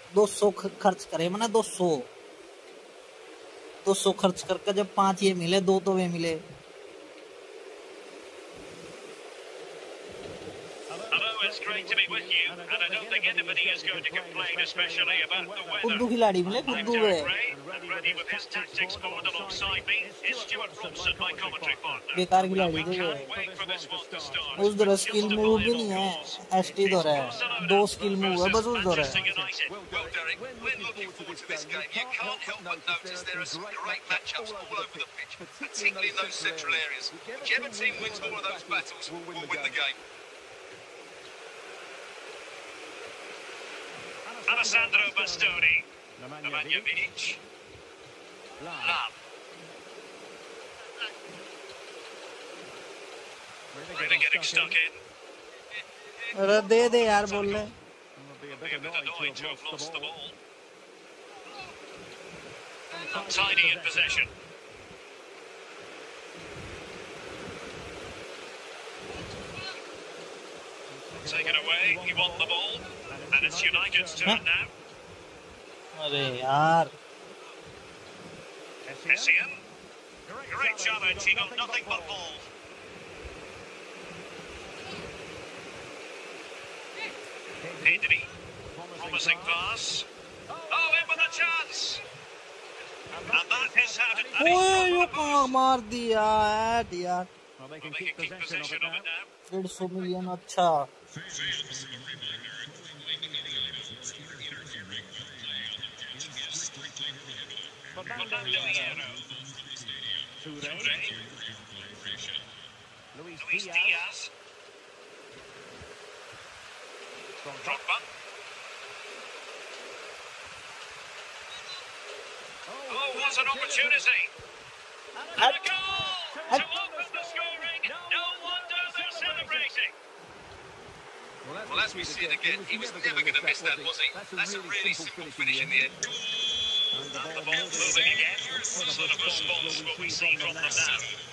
200 खर्च करे मैंने 200 खर्च करके जब 5 ये मिले 2 तो वे मिले। It's great to be with you, and I don't think anybody is going to complain, especially about the weather. कुद्दू खिलाड़ी मिले कुद्दू वे। And ready with his tactics board alongside me is Stuart Robson, my commentary partner. बेकार खिलाड़ी थे वो। उस तरह skill move भी नहीं है, एसटी दो रहा है, 2 स्किल मूव है बस उस दो रहा है। Well, Derek, we're looking forward to this game. You can't help but notice there are some great matchups all over the pitch, particularly in those central areas. Whichever team wins all of those battles will win the game. Alessandro Bastoni, Nemanja Vidic, Lam. Really getting stuck in. अरे दे दे यार बोल ले। Be a bit annoyed to have lost the ball. Tidy in possession. Taken away, he won the ball, and it's United's turn now. अरे यार। Essien, great challenge, he got nothing but ball. Pedri, promising pass. Oh, in with a chance. And that is how to... ओए यो कहाँ मार दिया यार। Well, they can keep possession of it now. 150 million अच्छा। Luis Diaz. Drogba. Oh, what an opportunity. And a goal to open the scoring. No wonder they're celebrating. Well, as we see it again, he was never going to miss that, was he? That's a really simple finish in the end. And the ball moving again. What sort of response will we see from them now?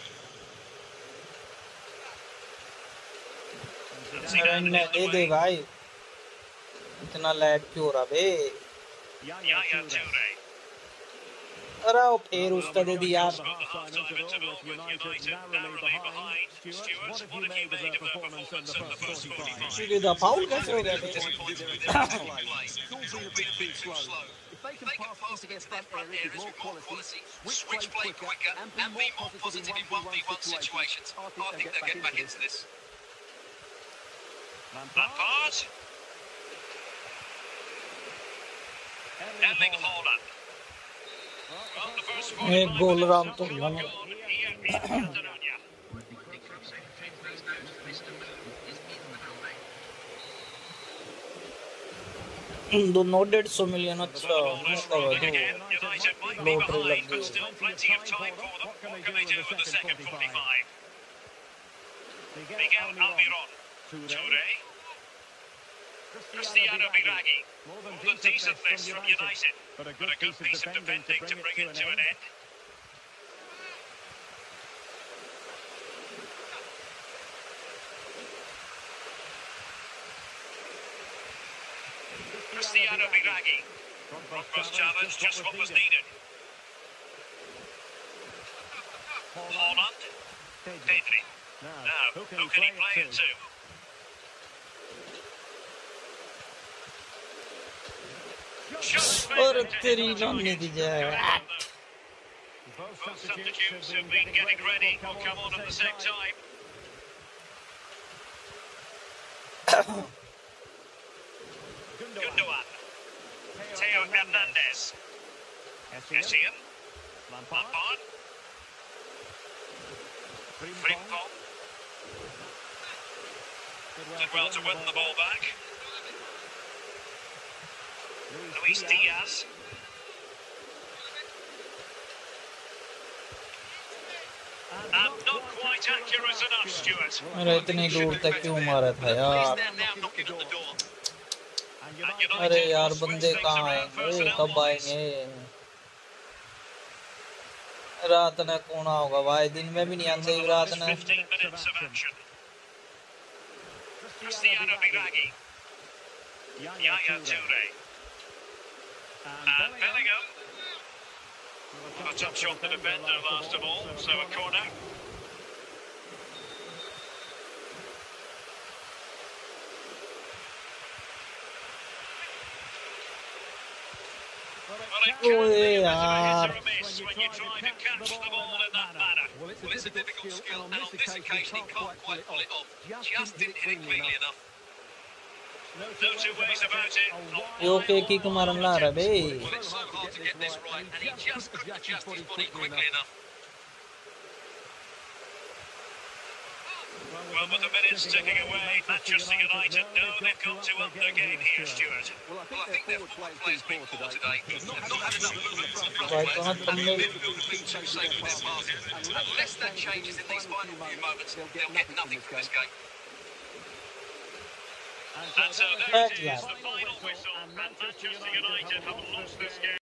दे दे भाई, इतना lag क्यों हो रहा बे? Yaya Toure. अरे वो फिर उसका दे दिया यार। Half-time interval with United narrowly behind. Stuart, what have you made of their performance in the first 45? सीधे दा फाउल कैसे हो गया? If they can pass against that areas with more quality, switch play quicker, and be more positive in 1v1 situations, I think they'll get back into this. Lampard. Erling Haaland. Well, the first 45 goal minutes round have to gone run. here in Catalonia. दोनों 150 million अच्छा। United might be behind, but still plenty of time for them. What can they do in the second 45? Miguel Almiron. Toure. Cristiano Biraghi. More than decent this from United, but a good piece of defending to bring it to an end. Cristiano Biraghi. Drogba's challenge, just what was needed. Haaland. Pedri. Now, who can he play it to? और तेरी लाने दी जाए। Both substitutes have been getting ready. Will come on at the same time. Gundogan. Theo Hernandez. Essien. Lampard. Frimpong. Did well to win the ball back. Luis Diaz. And not quite accurate enough, Stuart. अरे इतनी दूर तक क्यों मारा था यार? अरे यार बंदे कहाँ आएंगे? कब आएंगे? रात ने कौन होगा भाई? दिन में भी नहीं आते रात ने। 15 minutes of action. Cristiano Biraghi. Yaya Toure. And Bellingham. A touch off the defender last of all, so a corner. ओए यार When you try to catch the ball in that manner. Well, it's a difficult skill, and on this occasion he can't quite pull it off. Just didn't hit it cleanly enough. No two ways about it. यो के kick मारन ला रहा बे Well, it's so hard to get this right, and he just couldn't adjust his body quickly enough. Well, with the minutes ticking away, Manchester United know they've got to up their game here, Stuart. Well, I think their forward play's been poor today. They've not had enough movement from front भाई players, तो and तुमने the midfield have been too safe with their passes. Unless that changes in these final few moments, they'll get nothing from this game. And so there it is, the final whistle, and Manchester United have lost this game.